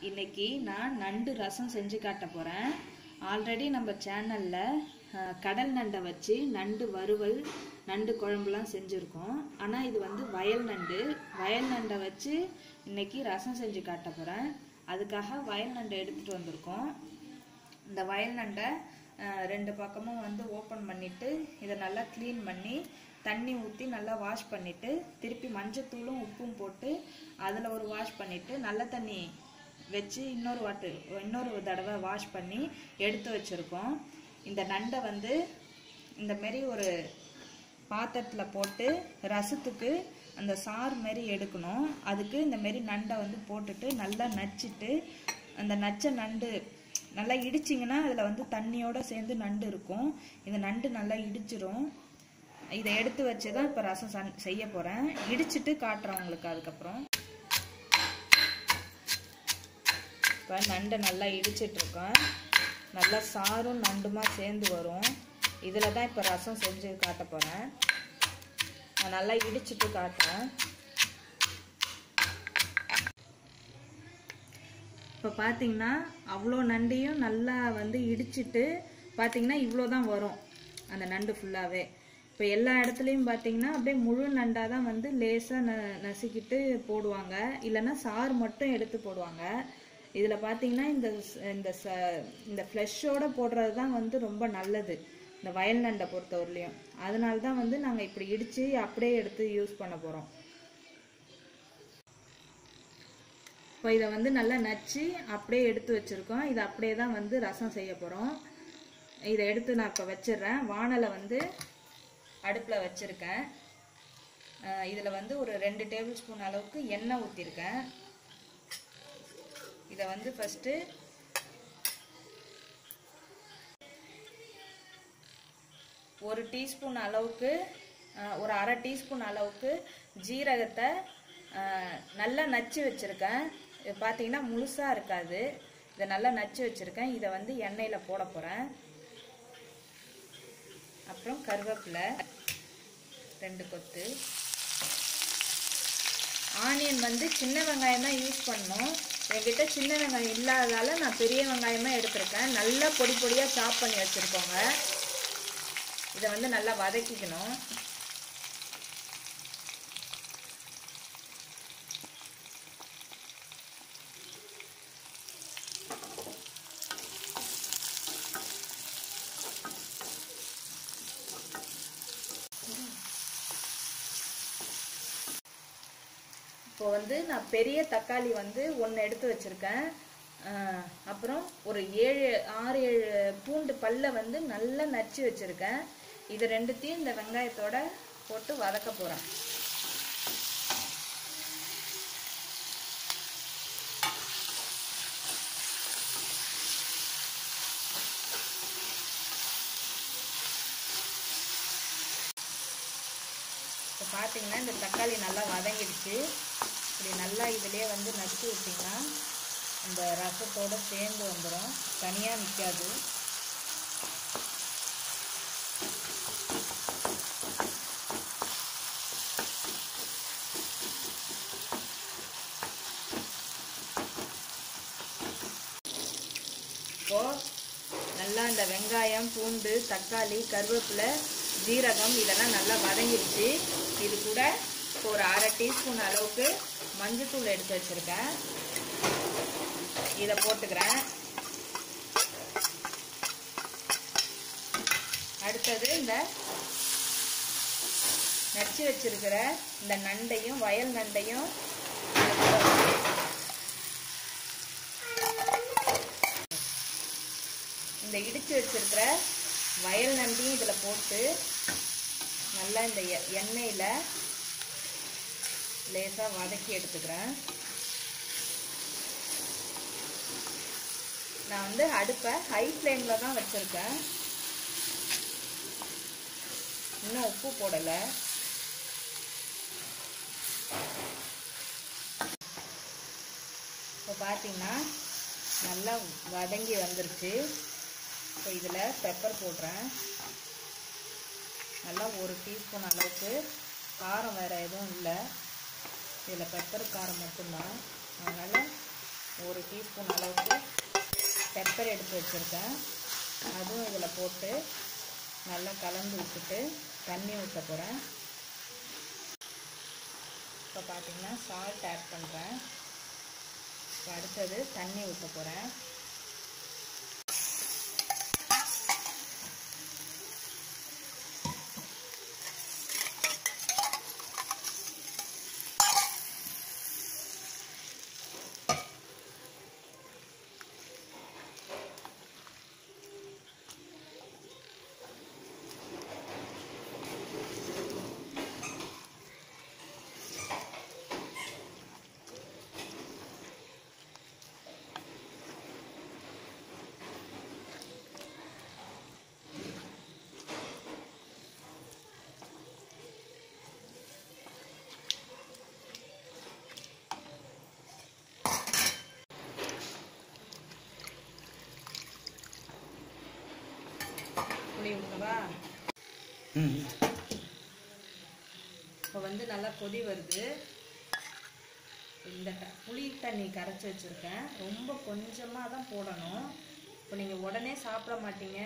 இன்னைக்கு நான் நண்டு ரசம் செஞ்சு காட்ட போகிறேன். ஆல்ரெடி நம்ம சேனலில் கடல் நண்டை வச்சு நண்டு வறுவல் நண்டு குழம்புலாம் செஞ்சுருக்கோம். ஆனால் இது வந்து வயல் நண்டை வச்சு இன்னைக்கு ரசம் செஞ்சு காட்ட போகிறேன். அதுக்காக வயல் நண்டை எடுத்துகிட்டு வந்திருக்கோம். இந்த வயல் நண்டை ரெண்டு பக்கமும் வந்து ஓப்பன் பண்ணிவிட்டு இதை நல்லா க்ளீன் பண்ணி தண்ணி ஊற்றி நல்லா வாஷ் பண்ணிவிட்டு திருப்பி மஞ்சத்தூளும் உப்பும் போட்டு அதில் ஒரு வாஷ் பண்ணிவிட்டு நல்ல தண்ணி வச்சு இன்னொரு தடவை வாஷ் பண்ணி எடுத்து வச்சுருக்கோம். இந்த நண்டை வந்து இந்த மாரி ஒரு பாத்திரத்தில் போட்டு ரசத்துக்கு அந்த சாறு மாரி எடுக்கணும். அதுக்கு இந்த மாரி நண்டை வந்து போட்டுட்டு நல்லா நச்சிட்டு அந்த நச்ச நண்டு நல்லா இடிச்சிங்கன்னா அதில் வந்து தண்ணியோடு சேர்ந்து நண்டு இருக்கும். இந்த நண்டு நல்லா இடிச்சிரும். இதை எடுத்து வச்சு தான் இப்போ ரசம் செய்ய போகிறேன். இடிச்சிட்டு காட்டுறேன் உங்களுக்கு. அதுக்கப்புறம் இப்போ நண்டை நல்லா இடிச்சிட்ருக்கேன். நல்லா சாரும் நண்டுமா சேர்ந்து வரும். இதில் தான் இப்போ ரசம் செஞ்சு காட்ட போகிறேன். நான் நல்லா இடிச்சிட்டு காட்டுறேன். இப்போ பார்த்தீங்கன்னா அவ்வளோ நண்டையும் நல்லா வந்து இடிச்சிட்டு பார்த்தீங்கன்னா இவ்வளோ தான் வரும் அந்த நண்டு ஃபுல்லாகவே. இப்போ எல்லா இடத்துலையும் பார்த்தீங்கன்னா அப்படியே முழு நண்டாக தான் வந்து லேசாக நசுக்கிட்டு போடுவாங்க, இல்லைன்னா சாறு மட்டும் எடுத்து போடுவாங்க. இதில் பார்த்தீங்கன்னா இந்த ஃப்ளெஷ்ஷோடு போடுறது தான் வந்து ரொம்ப நல்லது இந்த வயல் நண்டை பொறுத்தவரையிலையும். அதனால தான் வந்து நாங்கள் இப்படி இடித்து அப்படியே எடுத்து யூஸ் பண்ண போகிறோம். இப்போ இதை வந்து நல்லா நச்சு அப்படியே எடுத்து வச்சுருக்கோம். இதை அப்படியே தான் வந்து ரசம் செய்ய போகிறோம். இதை எடுத்து நான் இப்போ வச்சிடுறேன். வானலை வந்து அடுப்பில் வச்சுருக்கேன். இதில் வந்து ஒரு 2 டேபிள் ஸ்பூன் அளவுக்கு எண்ணெய் ஊற்றிருக்கேன். இதை வந்து ஃபஸ்ட்டு ஒரு டீஸ்பூன் அளவுக்கு ஒரு அரை டீஸ்பூன் அளவுக்கு ஜீரகத்தை நல்லா நச்சு வச்சுருக்கேன். இது பார்த்தீங்கன்னா முழுசாக இருக்காது. இதை நல்லா நச்சு வச்சுருக்கேன். இதை வந்து எண்ணெயில் போட போகிறேன். அப்புறம் கருவேப்பிலை 2 கொத்து. ஆனியன் வந்து சின்ன வெங்காயம் தான் யூஸ் பண்ணணும். என்கிட்ட சின்ன வெங்காயம் இல்லாததால நான் பெரிய வெங்காயமாக எடுத்திருக்கேன். நல்லா பொடி பொடியாக சாப் பண்ணி வச்சுருக்கோங்க. இதை வந்து நல்லா வதக்கிக்கணும். இப்போ வந்து நான் பெரிய தக்காளி வந்து 1 எடுத்து வச்சுருக்கேன். அப்புறம் ஒரு 6-7 பூண்டு பல்லை வந்து நல்லா நச்சு வச்சுருக்கேன். இது ரெண்டுத்தையும் இந்த வெங்காயத்தோட போட்டு வதக்க போகிறேன். இப்போ பார்த்தீங்கன்னா இந்த தக்காளி நல்லா வதங்கிடுச்சு. இப்படி நல்லா இதிலே வந்து நச்சு விட்டிங்கன்னா இந்த ரசத்தோடு சேர்ந்து வந்துடும், தனியாக நிற்காது. இப்போது நல்லா இந்த வெங்காயம், பூண்டு, தக்காளி, கருவேப்பிலை, ஜீரகம் இதெல்லாம் நல்லா வதங்கிடுச்சு. இது கூட இப்போ ஒரு அரை டீஸ்பூன் அளவுக்கு மஞ்சத்தூள் எடுத்து வச்சுருக்கேன். இதை போட்டுக்கிறேன். அடுத்தது இந்த நச்சு வச்சிருக்கிற இந்த நண்டையும் வயல் நண்டையும் இந்த இடிச்சு வச்சிருக்கிற வயல் நண்டையும் இதில் போட்டு நல்லா இந்த எண்ணெயில் லேசாக வதக்கி எடுத்துக்கிறேன். நான் வந்து அடுப்பை ஹை ஃப்ளேமில் தான் வச்சுருக்கேன். இன்னும் உப்பு போடலை. இப்போ பார்த்தீங்கன்னா நல்லா வதங்கி வந்துருச்சு. இப்போ இதில் பெப்பர் போடுறேன். நல்லா 1 டீஸ்பூன் அளவுக்கு. காரம் வேறு எதுவும் இல்லை, இதில் பெப்பர் காரம் மட்டும்தான். அதனால் 1 டீஸ்பூன் அளவுக்கு பெப்பர் எடுத்து வச்சுருக்கேன். அதுவும் இதில் போட்டு நல்லா கலந்து விட்டுட்டு தண்ணி ஊற்ற போகிறேன். இப்போ பார்த்திங்கன்னா சால்ட் ஆட் பண்ணுறேன். இப்போ அடுத்தது தண்ணி ஊற்ற போகிறேன். புளி ஊற்றவா? இப்போ வந்து நல்லா கொதி வருது. இந்த புளி தண்ணி கரைச்சி வச்சுருக்கேன். ரொம்ப கொஞ்சமாக தான் போடணும். இப்போ நீங்கள் உடனே சாப்பிட மாட்டீங்க,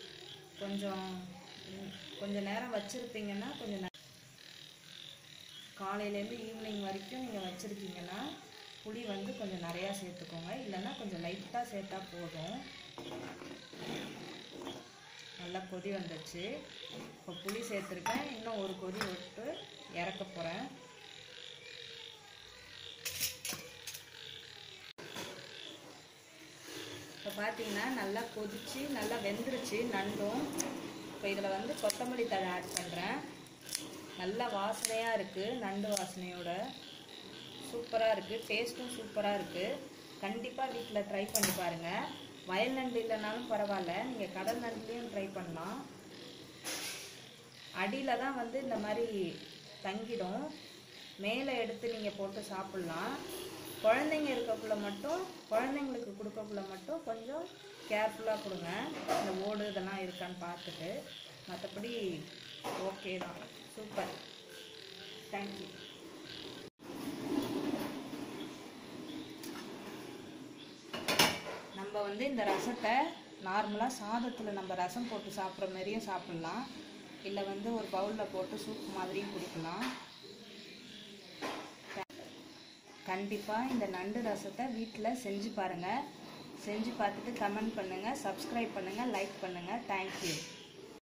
கொஞ்சம் நேரம் வச்சுருப்பீங்கன்னா, காலையிலேருந்து ஈவினிங் வரைக்கும் நீங்கள் வச்சுருக்கீங்கன்னா புளி வந்து கொஞ்சம் நிறையா சேர்த்துக்கோங்க. இல்லைன்னா கொஞ்சம் லைட்டாக சேர்த்தா போதும். நல்லா கொதி வந்துடுச்சு. இப்போ புளி சேர்த்துருக்கேன். இன்னும் ஒரு கொதி விட்டு இறக்க போகிறேன். இப்போ பார்த்தீங்கன்னா நல்லா கொதிச்சு நல்லா வெந்துருச்சு நண்டும். இப்போ இதில் வந்து கொத்தமல்லி தழை ஆட் பண்ணுறேன். நல்லா வாசனையாக இருக்குது. நண்டு வாசனையோட சூப்பராக இருக்குது. டேஸ்ட்டும் சூப்பராக இருக்குது. கண்டிப்பாக வீட்டில் ட்ரை பண்ணி பாருங்கள். வயல் நண்டு இல்லைனாலும் பரவாயில்ல, நீங்கள் கடல் நண்டுலேயும் ட்ரை பண்ணலாம். அடியில் தான் வந்து இந்த மாதிரி தங்கிடும். மேலே எடுத்து நீங்கள் போட்டு சாப்பிட்லாம். குழந்தைங்க இருக்கக்குள்ள மட்டும், குழந்தைங்களுக்கு கொடுக்கக்குள்ள மட்டும் கொஞ்சம் கேர்ஃபுல்லாக கொடுங்க. இந்த ஓடு இதெல்லாம் இருக்கான்னு பார்த்துட்டு. மற்றபடி ஓகே தான். சூப்பர். தேங்க்யூ. நம்ம வந்து இந்த ரசத்தை நார்மலாக சாதத்தில் நம்ம ரசம் போட்டு சாப்பிட்ற மாதிரியும் சாப்பிட்லாம். இல்லை வந்து ஒரு பவுலில் போட்டு சூப் மாதிரியும் குடிக்கலாம். கண்டிப்பாக இந்த நண்டு ரசத்தை வீட்டில் செஞ்சு பாருங்கள். செஞ்சு பார்த்துட்டு கமெண்ட் பண்ணுங்கள், சப்ஸ்கிரைப் பண்ணுங்கள், லைக் பண்ணுங்கள். தேங்க்யூ.